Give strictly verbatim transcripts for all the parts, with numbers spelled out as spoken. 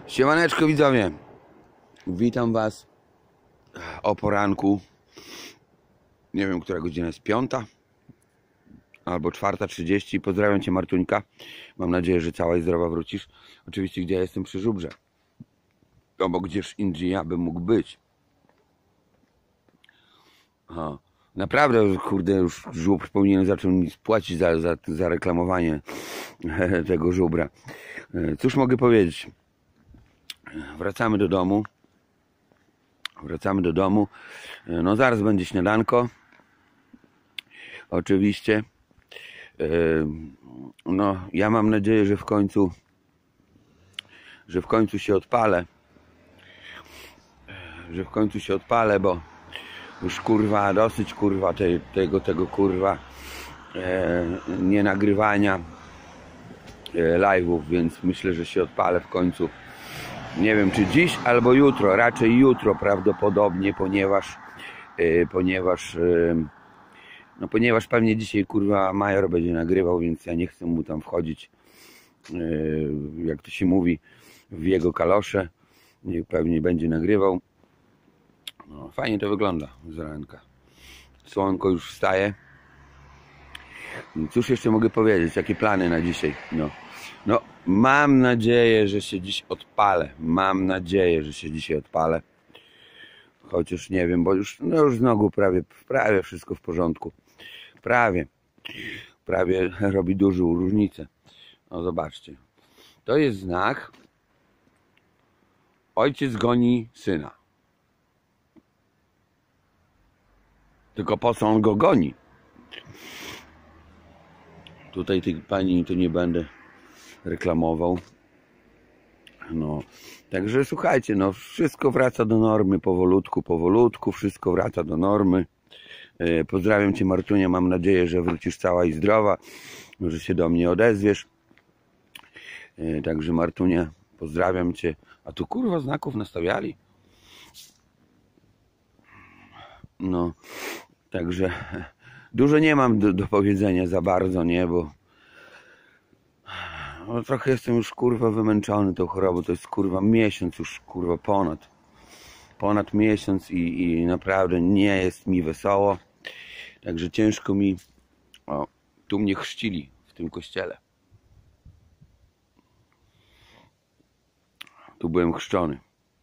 Siemaneczko widzowie, witam was o poranku. Nie wiem, która godzina jest, piąta albo czwarta trzydzieści. Pozdrawiam cię, Martuńka. Mam nadzieję, że cała i zdrowa wrócisz. Oczywiście, gdzie ja jestem, przy Żubrze. No bo gdzież indziej ja bym mógł być. O, naprawdę, kurde, już Żubr powinien zacząć mi płacić za, za, za reklamowanie tego Żubra. Cóż mogę powiedzieć? Wracamy do domu. Wracamy do domu. No zaraz będzie śniadanko. Oczywiście. No ja mam nadzieję, że w końcu że w końcu się odpalę. Że w końcu się odpalę, bo już kurwa dosyć kurwa tej, tego, tego kurwa e, nie nagrywania e, live'ów, więc myślę, że się odpalę w końcu. Nie wiem, czy dziś albo jutro, raczej jutro prawdopodobnie, ponieważ yy, ponieważ yy, no ponieważ pewnie dzisiaj kurwa Major będzie nagrywał, więc ja nie chcę mu tam wchodzić, yy, jak to się mówi, w jego kalosze. Niech pewnie będzie nagrywał. No, fajnie to wygląda z ranka. Słonko już wstaje. Cóż jeszcze mogę powiedzieć? Jakie plany na dzisiaj? No. No, mam nadzieję, że się dziś odpalę. Mam nadzieję, że się dzisiaj odpalę. Chociaż nie wiem, bo już, no już znowu prawie, prawie wszystko w porządku. Prawie. Prawie robi dużą różnicę. No zobaczcie. To jest znak. Ojciec goni syna. Tylko po co on go goni? Tutaj tej pani to nie będę reklamował. No, także słuchajcie, no wszystko wraca do normy powolutku, powolutku, wszystko wraca do normy. Pozdrawiam cię, Martunia, mam nadzieję, że wrócisz cała i zdrowa, że się do mnie odezwiesz. Także Martunia, pozdrawiam cię. A tu kurwa znaków nastawiali. No, także dużo nie mam do, do powiedzenia za bardzo, nie, bo no, trochę jestem już kurwa wymęczony tą chorobą. To jest kurwa miesiąc już kurwa ponad ponad miesiąc i, i naprawdę nie jest mi wesoło, także ciężko mi. O, tu mnie chrzcili w tym kościele, tu byłem chrzczony,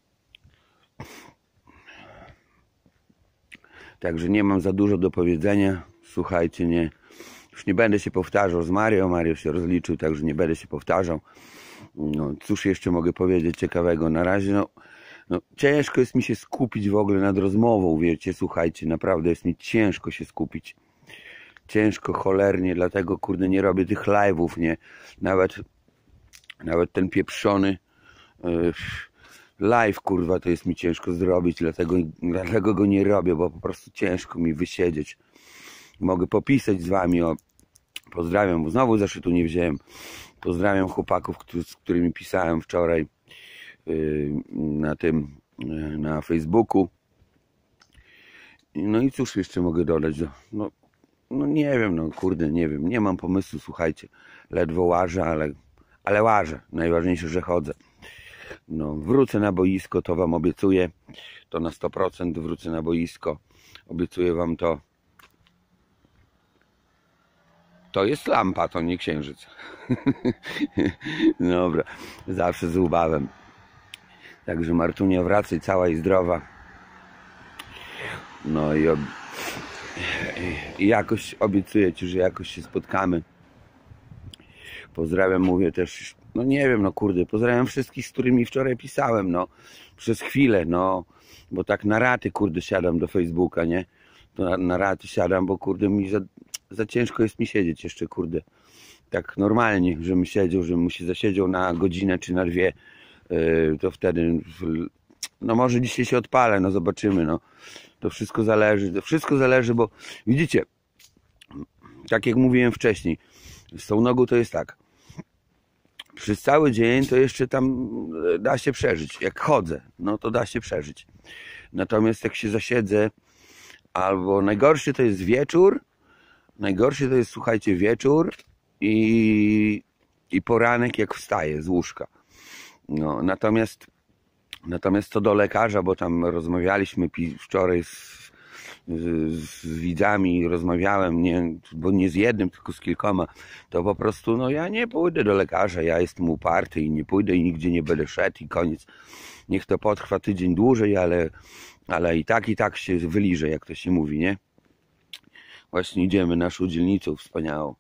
także nie mam za dużo do powiedzenia. Słuchajcie, nie Już nie będę się powtarzał z Mario. Mario się rozliczył, także nie będę się powtarzał. No, cóż jeszcze mogę powiedzieć ciekawego? Na razie no, no, ciężko jest mi się skupić w ogóle nad rozmową, wiecie, słuchajcie, naprawdę jest mi ciężko się skupić. Ciężko, cholernie, dlatego kurde nie robię tych live'ów, nie? Nawet, nawet ten pieprzony yy, live, kurwa, to jest mi ciężko zrobić, dlatego, dlatego go nie robię, bo po prostu ciężko mi wysiedzieć. Mogę popisać z wami o... Pozdrawiam, bo znowu zeszytu nie wziąłem. Pozdrawiam chłopaków, z którymi pisałem wczoraj na tym, na Facebooku. No i cóż jeszcze mogę dodać? No, no nie wiem, no kurde, nie wiem. Nie mam pomysłu, słuchajcie. Ledwo łażę, ale, ale łażę. Najważniejsze, że chodzę. No, wrócę na boisko, to wam obiecuję. To na sto procent wrócę na boisko. Obiecuję wam to. To jest lampa, to nie księżyc. Dobra, zawsze z ubawem. Także Martunia, wracaj cała i zdrowa. No i, ob... I jakoś obiecuję ci, że jakoś się spotkamy. Pozdrawiam, mówię też, no nie wiem, no kurde, pozdrawiam wszystkich, z którymi wczoraj pisałem, no. Przez chwilę, no. Bo tak na raty, kurde, siadam do Facebooka, nie? To na, na raty siadam, bo kurde mi za... Za ciężko jest mi siedzieć jeszcze, kurde. Tak normalnie, żebym siedział, żebym się zasiedział na godzinę czy na dwie, yy, to wtedy, no może dzisiaj się odpalę, no zobaczymy, no. To wszystko zależy, to wszystko zależy, bo widzicie, tak jak mówiłem wcześniej, z tą nogą to jest tak. Przez cały dzień to jeszcze tam da się przeżyć. Jak chodzę, no to da się przeżyć. Natomiast jak się zasiedzę, albo najgorszy to jest wieczór, Najgorszy to jest, słuchajcie, wieczór i, i poranek, jak wstaję z łóżka. No, natomiast, natomiast co do lekarza, bo tam rozmawialiśmy wczoraj z, z, z widzami, rozmawiałem, nie, bo nie z jednym, tylko z kilkoma, to po prostu, no ja nie pójdę do lekarza, ja jestem uparty i nie pójdę i nigdzie nie będę szedł i koniec. Niech to potrwa tydzień dłużej, ale, ale i tak, i tak się wyliżę, jak to się mówi, nie? Właśnie idziemy naszą dzielnicą wspaniałą.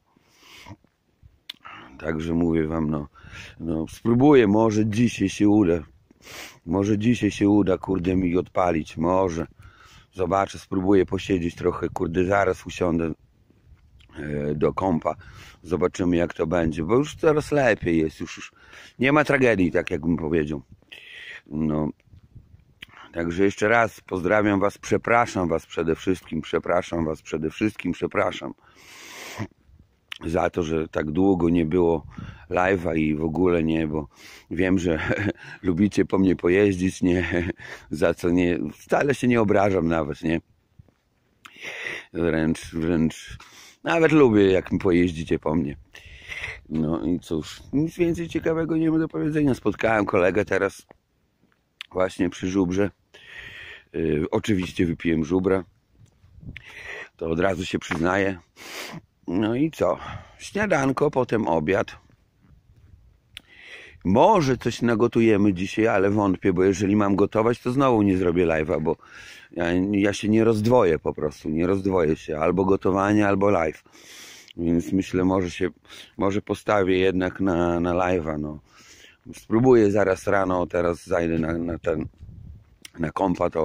Także mówię wam, no, no spróbuję, może dzisiaj się uda. Może dzisiaj się uda, kurde, mi odpalić, może. Zobaczę, spróbuję posiedzieć trochę, kurde, zaraz usiądę do kompa. Zobaczymy, jak to będzie, bo już coraz lepiej jest, już, już nie ma tragedii, tak jakbym powiedział. No, także jeszcze raz pozdrawiam was, przepraszam was przede wszystkim, przepraszam was przede wszystkim, przepraszam za to, że tak długo nie było live'a i w ogóle nie, bo wiem, że lubicie po mnie pojeździć, nie, za co nie, wcale się nie obrażam nawet, nie, wręcz, wręcz, nawet lubię, jak mi pojeździcie po mnie. No i cóż, nic więcej ciekawego nie ma do powiedzenia. Spotkałem kolegę teraz właśnie przy żubrze. Yy, oczywiście wypiłem żubra, to od razu się przyznaję. No i co? Śniadanko, potem obiad. Może coś nagotujemy dzisiaj, ale wątpię, bo jeżeli mam gotować, to znowu nie zrobię live'a, bo ja, ja się nie rozdwoję po prostu, nie rozdwoję się. Albo gotowanie, albo live. Więc myślę, może się, może postawię jednak na, na live'a, no. Spróbuję zaraz rano, teraz zajdę na, na ten, na kompa, to,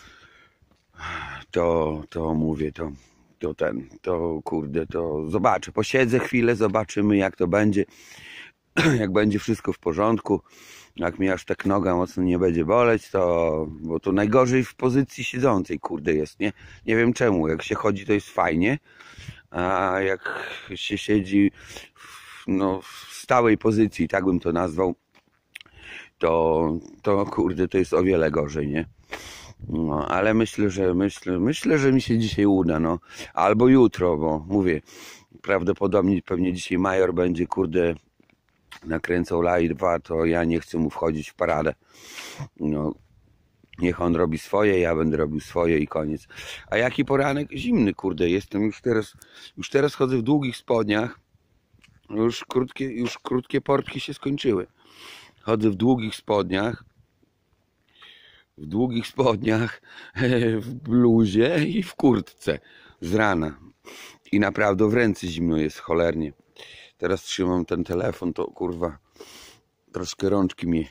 to, to mówię, to, to ten, to kurde, to zobaczę, posiedzę chwilę, zobaczymy, jak to będzie, jak będzie wszystko w porządku, jak mi aż tak noga mocno nie będzie boleć, to, bo to najgorzej w pozycji siedzącej, kurde, jest, nie, nie wiem czemu, jak się chodzi, to jest fajnie, a jak się siedzi w, no, w stałej pozycji, tak bym to nazwał, to, to kurde, to jest o wiele gorzej, nie? No, ale myślę, że myślę, myślę, że mi się dzisiaj uda, no. Albo jutro, bo mówię, prawdopodobnie pewnie dzisiaj Major będzie, kurde, nakręcał live'a, to ja nie chcę mu wchodzić w paradę. No, niech on robi swoje, ja będę robił swoje i koniec. A jaki poranek? Zimny, kurde, jestem już teraz, już teraz chodzę w długich spodniach, już krótkie, już krótkie portki się skończyły. Chodzę w długich spodniach, w długich spodniach, w bluzie i w kurtce z rana. I naprawdę w ręce zimno jest, cholernie. Teraz trzymam ten telefon, to kurwa, troszkę rączki mi,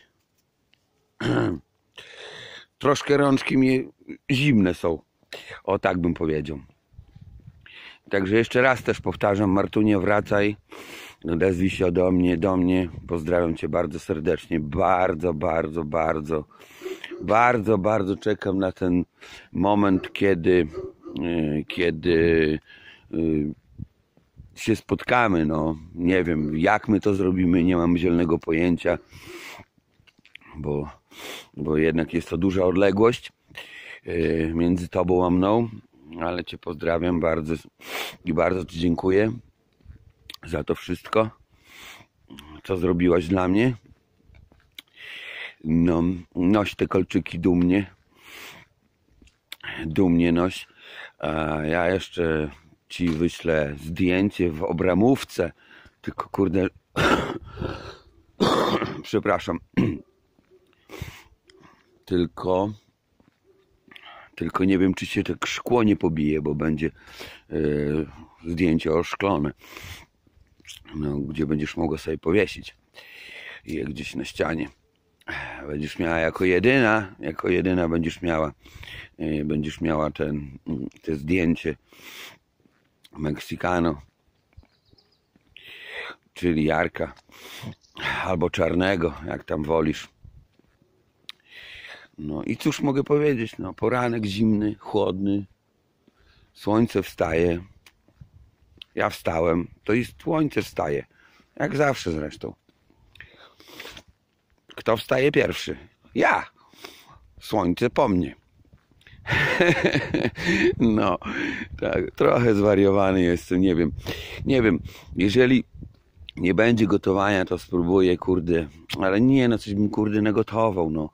troszkę rączki mi zimne są. O, tak bym powiedział. Także jeszcze raz też powtarzam, Martunie, wracaj, odezwij się do mnie, do mnie. Pozdrawiam cię bardzo serdecznie, bardzo, bardzo, bardzo, bardzo, bardzo czekam na ten moment, kiedy, kiedy się spotkamy, no, nie wiem, jak my to zrobimy, nie mam zielonego pojęcia, bo, bo jednak jest to duża odległość między tobą a mną, ale cię pozdrawiam bardzo i bardzo ci dziękuję za to wszystko, co zrobiłaś dla mnie. No, noś te kolczyki dumnie, dumnie noś, a ja jeszcze ci wyślę zdjęcie w obramówce, tylko kurde, przepraszam, tylko, tylko nie wiem, czy się to szkło nie pobije, bo będzie yy, zdjęcie oszklone, no, gdzie będziesz mogła sobie powiesić je gdzieś na ścianie. Będziesz miała jako jedyna, jako jedyna będziesz miała, yy, będziesz miała ten, te zdjęcie Meksykano, czyli Jarka, albo Czarnego, jak tam wolisz. No i cóż mogę powiedzieć, no, poranek zimny, chłodny, słońce wstaje, ja wstałem, to i słońce wstaje, jak zawsze zresztą. Kto wstaje pierwszy? Ja! Słońce po mnie. No, tak, trochę zwariowany jestem, nie wiem, nie wiem, jeżeli nie będzie gotowania, to spróbuję, kurde. Ale nie, no coś bym, kurde, nagotował, no.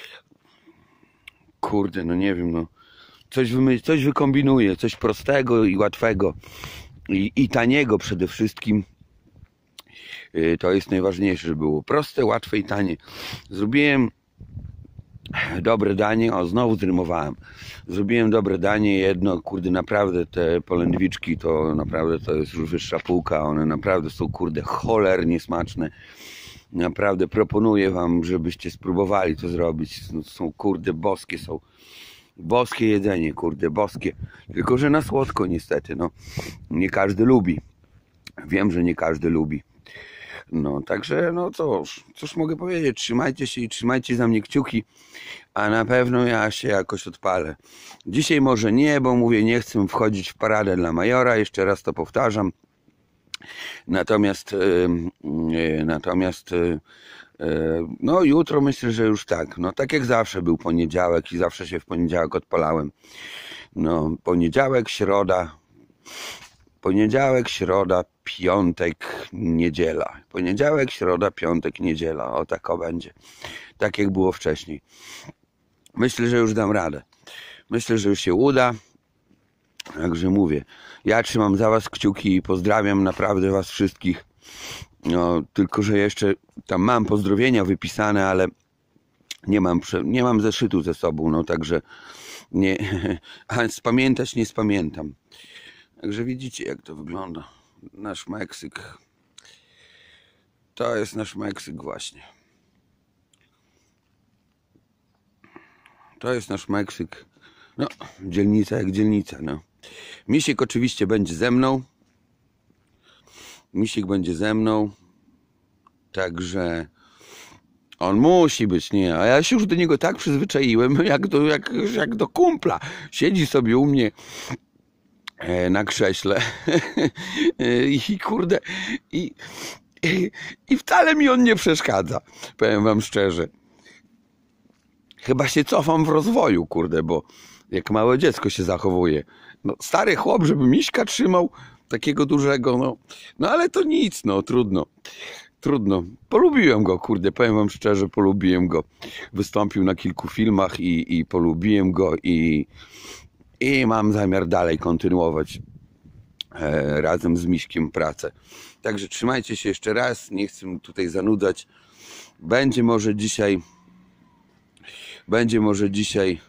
Kurde, no nie wiem, no. Coś, wymy coś wykombinuję, coś prostego i łatwego. I, i taniego przede wszystkim. Yy, to jest najważniejsze, żeby było proste, łatwe i tanie. Zrobiłem dobre danie, o znowu zrymowałem. Zrobiłem dobre danie, jedno, kurde, naprawdę te polędwiczki to naprawdę to jest już wyższa półka, one naprawdę są, kurde, cholernie smaczne. Naprawdę proponuję wam, żebyście spróbowali to zrobić. No, są, kurde, boskie są. Boskie jedzenie, kurde, boskie. Tylko że na słodko niestety, no. Nie każdy lubi. Wiem, że nie każdy lubi. No, także, no cóż, cóż mogę powiedzieć, trzymajcie się i trzymajcie za mnie kciuki, a na pewno ja się jakoś odpalę. Dzisiaj może nie, bo mówię, nie chcę wchodzić w paradę dla majora, jeszcze raz to powtarzam. Natomiast, yy, yy, natomiast, yy, yy, no jutro myślę, że już tak, no tak jak zawsze był poniedziałek i zawsze się w poniedziałek odpalałem. No, poniedziałek, środa, Poniedziałek, środa, piątek, niedziela. Poniedziałek, środa, piątek, niedziela. O, tak o będzie. Tak jak było wcześniej. Myślę, że już dam radę. Myślę, że już się uda. Także mówię, ja trzymam za was kciuki i pozdrawiam naprawdę was wszystkich. No, tylko że jeszcze tam mam pozdrowienia wypisane, ale nie mam, nie mam zeszytu ze sobą. No także nie, a spamiętać nie spamiętam. Także widzicie, jak to wygląda. Nasz Meksyk. To jest nasz Meksyk właśnie. To jest nasz Meksyk. No, dzielnica jak dzielnica, no. Misiek oczywiście będzie ze mną. Misiek będzie ze mną. Także on musi być, nie? A ja się już do niego tak przyzwyczaiłem, jak do, jak, jak do kumpla. Siedzi sobie u mnie na krześle i kurde i, i, i wcale mi on nie przeszkadza, powiem wam szczerze. Chyba się cofam w rozwoju, kurde, bo jak małe dziecko się zachowuje. No, stary chłop, żeby miśka trzymał takiego dużego, no, no ale to nic, no trudno. Trudno. Polubiłem go, kurde, powiem wam szczerze, polubiłem go. Wystąpił na kilku filmach i, i polubiłem go i I mam zamiar dalej kontynuować e, razem z Miśkiem pracę. Także trzymajcie się jeszcze raz, nie chcę tutaj zanudzać. Będzie może dzisiaj, będzie może dzisiaj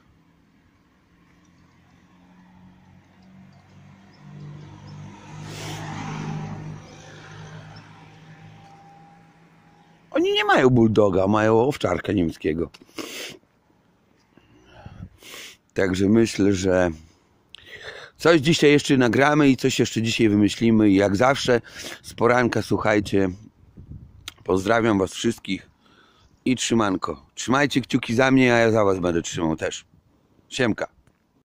oni nie mają bulldoga, mają owczarka niemieckiego. Także myślę, że coś dzisiaj jeszcze nagramy i coś jeszcze dzisiaj wymyślimy. I jak zawsze z poranka, słuchajcie, pozdrawiam was wszystkich i trzymanko. Trzymajcie kciuki za mnie, a ja za was będę trzymał też. Siemka.